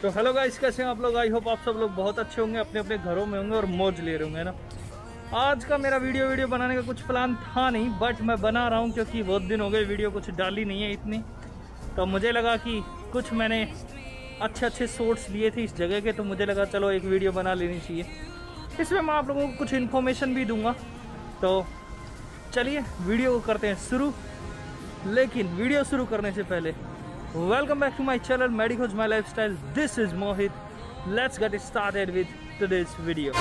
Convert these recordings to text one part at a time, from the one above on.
तो hello guys, कैसे हैं आप लोग। आई होप आप सब लोग बहुत अच्छे होंगे, अपने अपने घरों में होंगे और मौज ले रहे होंगे ना। आज का मेरा वीडियो बनाने का कुछ प्लान था नहीं, बट मैं बना रहा हूं क्योंकि बहुत दिन हो गए वीडियो कुछ डाली नहीं है इतनी। तो मुझे लगा कि कुछ मैंने अच्छे शॉट्स लिए थे इस जगह के, तो मुझे लगा चलो एक वीडियो बना लेनी चाहिए। इसमें मैं आप लोगों को कुछ इन्फॉर्मेशन भी दूंगा। तो चलिए वीडियो को करते हैं शुरू। लेकिन वीडियो शुरू करने से पहले welcome back to my channel medicos my lifestyle. This is Mohit. Let's get started with today's video.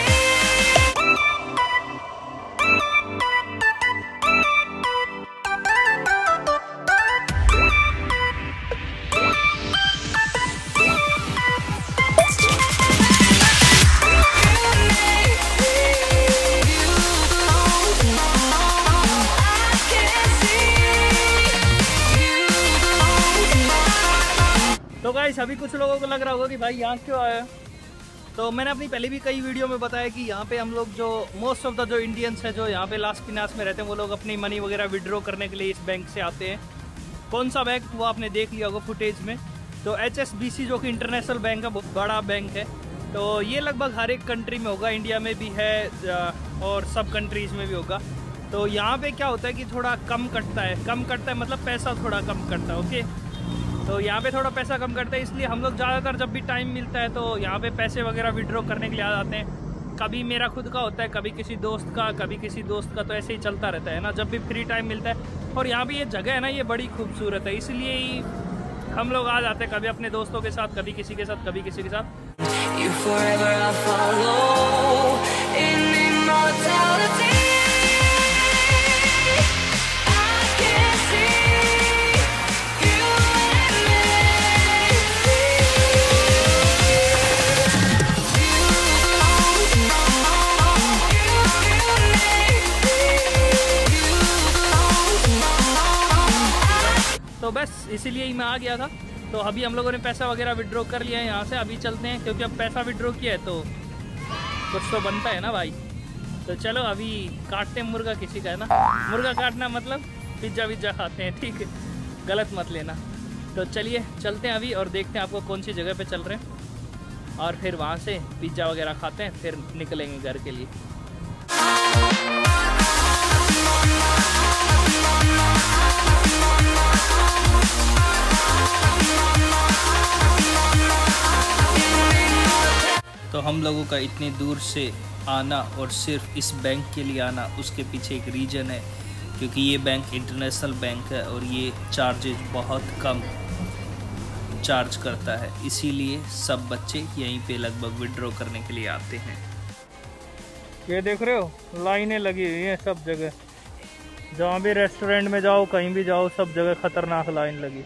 तो गाइस, अभी कुछ लोगों को लग रहा होगा कि भाई यहाँ क्यों आया। तो मैंने अपनी पहले भी कई वीडियो में बताया कि यहाँ पे हम लोग जो मोस्ट ऑफ द जो इंडियंस हैं जो यहाँ पे लास पिनास में रहते हैं, वो लोग अपनी मनी वगैरह विड्रॉ करने के लिए इस बैंक से आते हैं। कौन सा बैंक वो आपने देख लिया होगा फुटेज में। तो HSBC जो कि इंटरनेशनल बैंक है, बहुत बड़ा बैंक है। तो ये लगभग हर एक कंट्री में होगा, इंडिया में भी है और सब कंट्रीज़ में भी होगा। तो यहाँ पे क्या होता है कि थोड़ा कम कटता है मतलब पैसा थोड़ा कम कटता है। ओके, तो यहाँ पे थोड़ा पैसा कम करते हैं, इसलिए हम लोग ज़्यादातर जब भी टाइम मिलता है तो यहाँ पे पैसे वगैरह विड्रॉ करने के लिए आ जाते हैं। कभी मेरा खुद का होता है, कभी किसी दोस्त का, तो ऐसे ही चलता रहता है ना, जब भी फ्री टाइम मिलता है। और यहाँ पे ये जगह है ना, ये बड़ी खूबसूरत है, इसलिए ही हम लोग आ जाते हैं, कभी अपने दोस्तों के साथ, कभी किसी के साथ, कभी किसी के साथ। तो बस इसीलिए ही मैं आ गया था। तो अभी हम लोगों ने पैसा वगैरह विड्रॉ कर लिया है यहाँ से। अभी चलते हैं क्योंकि अब पैसा विड्रॉ किया है तो कुछ तो बनता है ना भाई। तो चलो अभी काटते हैं मुर्गा। किसी का है ना मुर्गा काटना मतलब पिज्ज़ा खाते हैं, ठीक है, गलत मत लेना। तो चलिए चलते हैं अभी और देखते हैं आपको कौन सी जगह पे चल रहे हैं, और फिर वहाँ से पिज्ज़ा वगैरह खाते हैं, फिर निकलेंगे घर के लिए। तो हम लोगों का इतनी दूर से आना और सिर्फ इस बैंक के लिए आना, उसके पीछे एक रीज़न है, क्योंकि ये बैंक इंटरनेशनल बैंक है और ये चार्जेज बहुत कम चार्ज करता है, इसीलिए सब बच्चे यहीं पे लगभग विड्रॉ करने के लिए आते हैं। ये देख रहे हो, लाइनें लगी हुई हैं सब जगह, जहाँ भी रेस्टोरेंट में जाओ, कहीं भी जाओ, सब जगह खतरनाक लाइन लगी।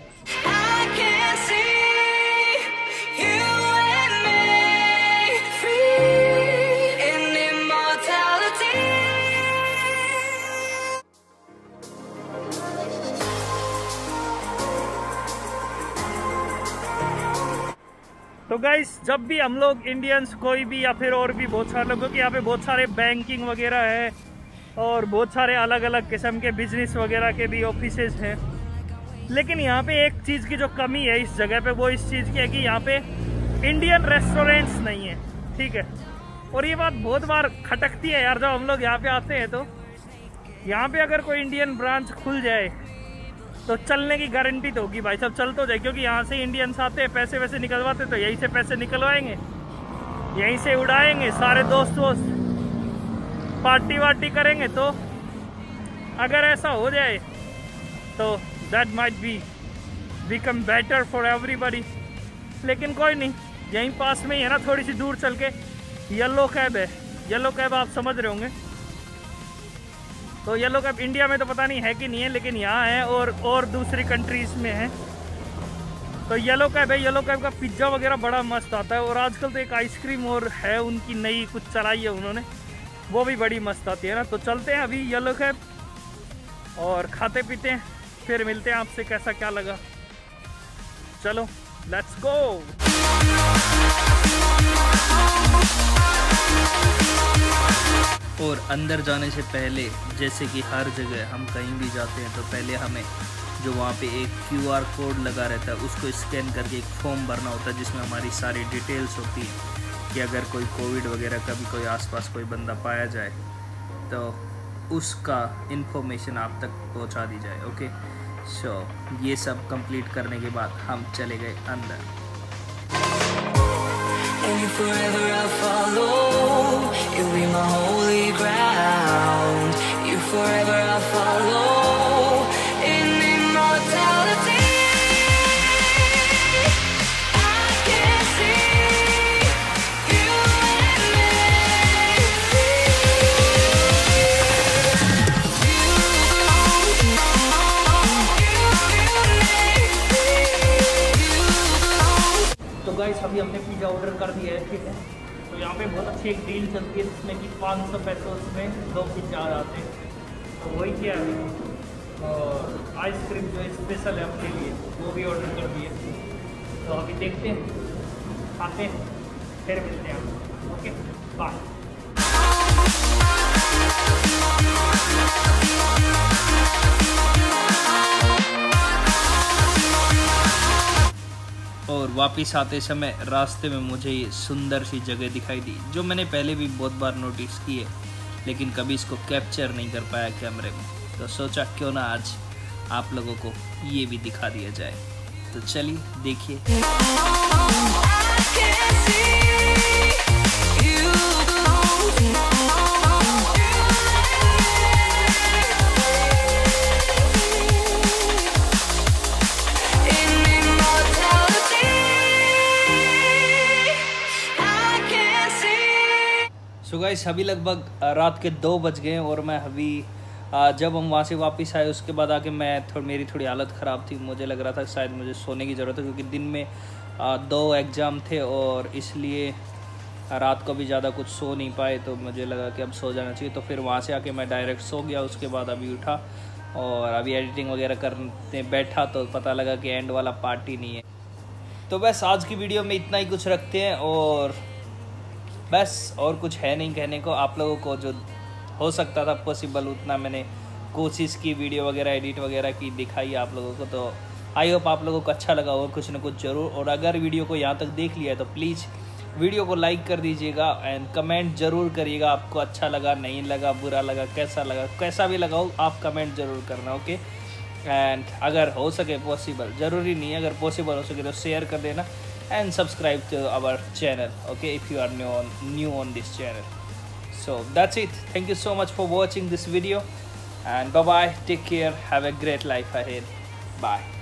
तो गाइस, जब भी हम लोग इंडियंस, कोई भी या फिर और भी बहुत सारे लोगों के यहाँ पे बहुत सारे बैंकिंग वगैरह है और बहुत सारे अलग अलग किस्म के बिजनेस वगैरह के भी ऑफिसेज हैं, लेकिन यहाँ पे एक चीज़ की जो कमी है इस जगह पे, वो इस चीज़ की है कि यहाँ पे इंडियन रेस्टोरेंट्स नहीं है, ठीक है। और ये बात बहुत बार खटकती है यार, जब हम लोग यहाँ पे आते हैं तो यहाँ पे अगर कोई इंडियन ब्रांच खुल जाए तो चलने की गारंटी तो होगी भाई, सब चल तो जाए, क्योंकि यहाँ से इंडियंस आते हैं, पैसे वैसे निकलवाते, तो यहीं से पैसे निकलवाएंगे, यहीं से उड़ाएंगे, सारे दोस्त पार्टी वार्टी करेंगे। तो अगर ऐसा हो जाए तो that might be become better for everybody. लेकिन कोई नहीं, यहीं पास में ही है ना, थोड़ी सी दूर चल के येलो कैब है। येलो कैब आप समझ रहे होंगे। तो येलो कैब इंडिया में तो पता नहीं है कि नहीं है, लेकिन यहाँ है और दूसरी कंट्रीज़ में है। तो येलो कैब है, येलो कैब का पिज्ज़ा वगैरह बड़ा मस्त आता है। और आजकल तो एक आइसक्रीम और है उनकी नई, कुछ चलाई है उन्होंने, वो भी बड़ी मस्त आती है ना। तो चलते हैं अभी येलो कैब और खाते पीते हैं, फिर मिलते हैं आपसे कैसा क्या लगा। चलो लेट्स गो। और अंदर जाने से पहले, जैसे कि हर जगह हम कहीं भी जाते हैं तो पहले हमें जो वहाँ पे एक QR कोड लगा रहता है, उसको स्कैन करके एक फॉर्म भरना होता है जिसमें हमारी सारी डिटेल्स होती है कि अगर कोई कोविड वगैरह का भी कोई आसपास कोई बंदा पाया जाए तो उसका इन्फॉर्मेशन आप तक पहुँचा दी जाए। ओके, सो ये सब कंप्लीट करने के बाद हम चले गए अंदर। And you forever I'll follow, you'll be my holy ground. You forever I'll follow, in immortality. I can see you and me. तो गाइस अभी हमने पिज़्ज़ा ऑर्डर कर दिया है, ठीक है। तो यहाँ पे बहुत अच्छी एक डील चलती है जिसमें कि 500 पैसों में 2 पिज़्ज़ा आ जाते हैं। तो वही क्या है, और आइसक्रीम जो स्पेशल है अपने लिए वो भी ऑर्डर कर दिए। तो अभी देखते हैं, खाते हैं, फिर मिलते हैं। Okay, bye. और वापस आते समय रास्ते में मुझे ये सुंदर सी जगह दिखाई दी जो मैंने पहले भी बहुत बार नोटिस की है, लेकिन कभी इसको कैप्चर नहीं कर पाया कैमरे में। तो सोचा क्यों ना आज आप लोगों को ये भी दिखा दिया जाए। तो चलिए देखिए। सो गाइस अभी लगभग रात के 2 बज गए और मैं अभी जब हम वहाँ से वापस आए उसके बाद आके मेरी थोड़ी हालत ख़राब थी। मुझे लग रहा था शायद मुझे सोने की ज़रूरत है, क्योंकि दिन में 2 एग्ज़ाम थे और इसलिए रात को भी ज़्यादा कुछ सो नहीं पाए। तो मुझे लगा कि अब सो जाना चाहिए, तो फिर वहाँ से आके मैं डायरेक्ट सो गया। उसके बाद अभी उठा और अभी एडिटिंग वगैरह करने बैठा तो पता लगा कि एंड वाला पार्ट ही नहीं है। तो बस आज की वीडियो में इतना ही कुछ रखते हैं और बस और कुछ है नहीं कहने को। आप लोगों को जो हो सकता था पॉसिबल उतना मैंने कोशिश की, वीडियो वगैरह एडिट वगैरह की, दिखाई आप लोगों को। तो आई होप आप लोगों को अच्छा लगा और कुछ ना कुछ ज़रूर। और अगर वीडियो को यहाँ तक देख लिया है तो प्लीज़ वीडियो को लाइक कर दीजिएगा एंड कमेंट ज़रूर करिएगा। आपको अच्छा लगा, नहीं लगा, बुरा लगा, कैसा लगा, कैसा भी लगा हो आप कमेंट ज़रूर करना। ओके, एंड अगर हो सके पॉसिबल, ज़रूरी नहीं है, अगर पॉसिबल हो सके तो शेयर कर देना and subscribe to our channel, okay, if you are new on this channel. So that's it. Thank you so much for watching this video and bye bye, take care, have a great life ahead, bye.